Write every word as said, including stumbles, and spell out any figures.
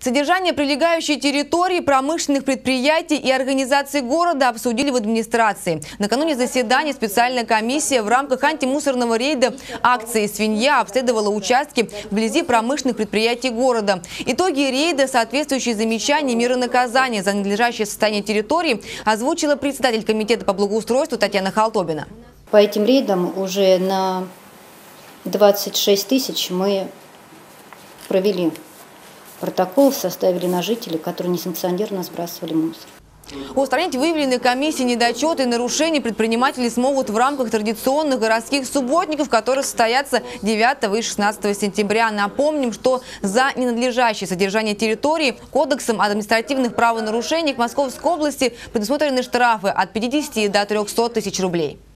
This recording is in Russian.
Содержание прилегающей территории, промышленных предприятий и организаций города обсудили в администрации. Накануне заседания специальная комиссия в рамках антимусорного рейда акции «Свинья» обследовала участки вблизи промышленных предприятий города. Итоги рейда, соответствующие замечания и меры наказания за ненадлежащее состояние территории, озвучила председатель комитета по благоустройству Татьяна Холтобина. По этим рейдам уже на двадцать шесть тысяч мы провели протокол, составили на жителей, которые несанкционированно сбрасывали мусор. Устранить выявленные комиссии недочеты и нарушения предприниматели смогут в рамках традиционных городских субботников, которые состоятся девятого и шестнадцатого сентября. Напомним, что за ненадлежащее содержание территории Кодексом административных правонарушений в Московской области предусмотрены штрафы от пятидесяти до трёхсот тысяч рублей.